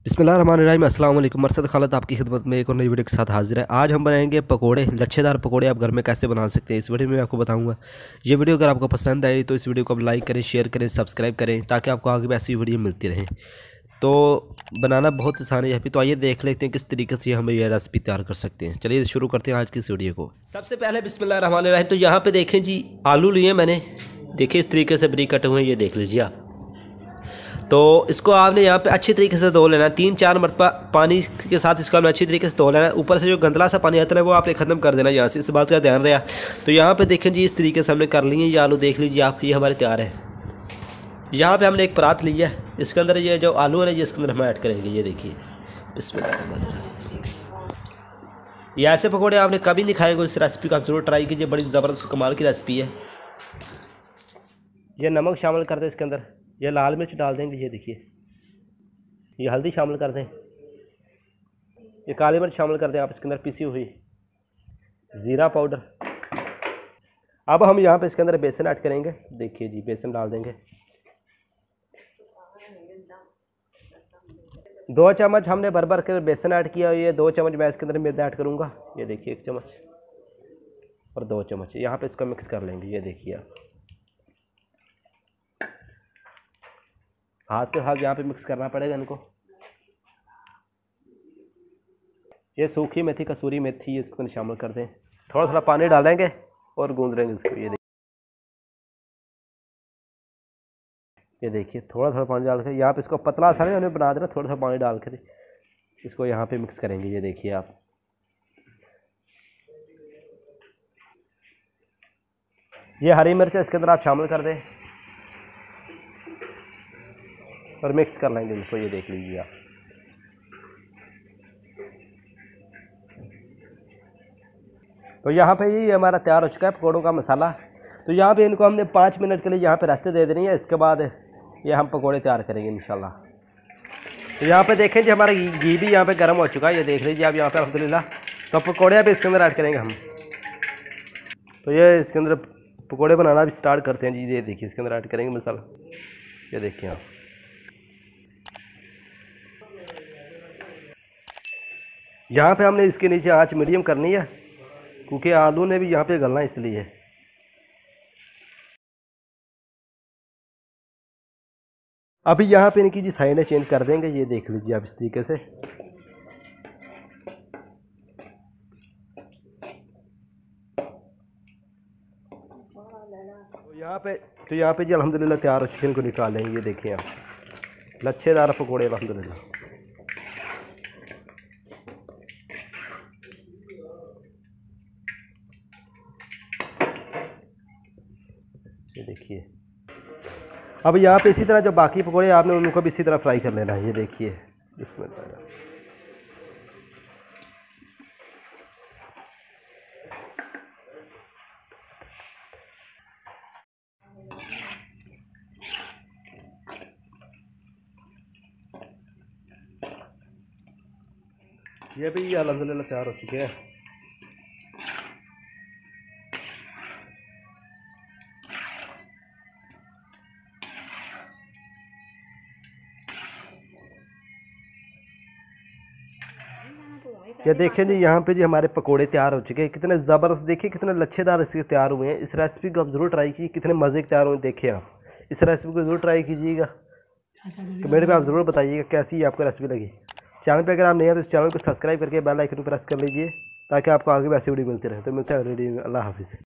बिस्मिल्लाहिर्रहमानिर्रहीम अस्सलाम वालेकुम। मरसद खालद आपकी खिदमत में एक और नई वीडियो के साथ हाजिर है। आज हम बनाएंगे पकोड़े, लच्छेदार पकोड़े आप घर में कैसे बना सकते हैं इस वीडियो में मैं आपको बताऊंगा। ये वीडियो अगर आपको पसंद आए तो इस वीडियो को आप लाइक करें, शेयर करें, सब्सक्राइब करें ताकि आपको आगे भी ऐसी वीडियो मिलती रहे। तो बनाना बहुत आसान है यहाँ पे, तो आइए देख लेते हैं किस तरीके से हम ये रेसिपी तैयार कर सकते हैं। चलिए शुरू करते हैं आज की इस वीडियो को। सबसे पहले बिस्मिल्लाहिर्रहमानिर्रहीम। तो यहाँ पे देखें जी, आलू लिए मैंने, देखिए इस तरीके से बारीक कटे हुए हैं, ये देख लीजिए आप। तो इसको आपने यहाँ पे अच्छी तरीके से धो लेना है, 3-4 मरतबा पानी के साथ इसको आपने अच्छी तरीके से धो लेना है। ऊपर से जो गंदला सा पानी आता है वो आपने ख़त्म कर देना यहाँ से, इस बात का ध्यान रहा। तो यहाँ पे देखें जी, इस तरीके से हमने कर लिए ये आलू, देख लीजिए आप, ये हमारे तैयार है। यहाँ पे हमने एक परात ली है, इसके अंदर ये जो आलू है ना, ये इसके अंदर हम ऐड करेंगे। ये देखिए, इसमें ये ऐसे पकौड़े आपने कभी नहीं खाएंगे, इस रेसिपी को आप जरूर ट्राई कीजिए, बड़ी ज़बरदस्त कमाल की रेसिपी है। ये नमक शामिल कर दें इसके अंदर, ये लाल मिर्च डाल देंगे, ये देखिए, ये हल्दी शामिल कर दें, ये काली मिर्च शामिल कर दें आप इसके अंदर, पिसी हुई ज़ीरा पाउडर। अब हम यहाँ पे इसके अंदर बेसन ऐड करेंगे, देखिए जी, बेसन डाल देंगे 2 चम्मच हमने भर कर बेसन ऐड किया। ये 2 चम्मच मैं इसके अंदर मैदा ऐड करूँगा, ये देखिए 1 चम्मच और 2 चम्मच यहाँ पे इसको मिक्स कर लेंगे। ये देखिए आप, हाथ के साथ यहाँ पे मिक्स करना पड़ेगा इनको। ये सूखी मेथी, कसूरी मेथी, इसको शामिल कर दें, थोड़ा थोड़ा पानी डालेंगे और गूंद लेंगे इसको। ये देखिए थोड़ा थोड़ा पानी डाल कर यहाँ पे इसको पतला सा नहीं बना देना, थोड़ा सा पानी डाल कर इसको यहाँ पे मिक्स करेंगे। ये देखिए आप, ये हरी मिर्च इसके अंदर आप शामिल कर दें और मिक्स कर लेंगे इसको। ये देख लीजिए आप, तो यहाँ पे ये हमारा तैयार हो चुका है पकौड़ों का मसाला। तो यहाँ पे इनको हमने 5 मिनट के लिए यहाँ पे रेस्ट दे देनी है, इसके बाद ये हम पकौड़े तैयार करेंगे इंशाल्लाह। तो यहाँ पे देखें जी, हमारा घी भी यहाँ पे गर्म हो चुका है, ये देख लीजिए आप यहाँ पे अल्हम्दुलिल्लाह। तो पकौड़े भी इसके अंदर ऐड करेंगे हम। तो ये इसके अंदर पकौड़े बनाना भी स्टार्ट करते हैं जी। ये देखिए इसके अंदर ऐड करेंगे मसाला, ये देखिए आप। यहाँ पे हमने इसके नीचे आंच मीडियम करनी है क्योंकि आलू ने भी यहाँ पे गलना है, इसलिए। अभी यहाँ पे इनकी जी साइडें चेंज कर देंगे, ये देख लीजिए आप इस तरीके से। तो यहाँ पे जी अल्हम्दुलिल्लाह तैयार हो चुके, इनको निकाल लेंगे। ये देखिए आप, लच्छेदार पकौड़े अल्हम्दुलिल्लाह। ये देखिए, अब यहाँ पे इसी तरह जो बाकी पकौड़े आपने उनको भी इसी तरह फ्राई कर लेना है। ये देखिए, इसमें ये भी अल्हम्दुलिल्लाह तैयार हो चुके हैं। ये देखें जी, यहाँ पे जी हमारे पकोड़े तैयार हो चुके हैं, कितने ज़बरदस्त, देखिए कितने लच्छेदार इसके तैयार हुए हैं। इस रेसिपी को आप ज़रूर ट्राई कीजिए, कितने मज़े के तैयार हुए देखिए आप। इस रेसिपी को ज़रूर ट्राई कीजिएगा, कमेंट में आप ज़रूर बताइएगा कैसी आपको रेसिपी लगी। चैनल पे अगर आप नहीं हैं तो इस चैनल को सब्सक्राइब करके बेल आइकन को प्रेस कर लीजिए ताकि आपको आगे भी ऐसी वीडियो मिलती रहे। तो मिलते हैं वीडियो में, अल्लाह हाफिज़।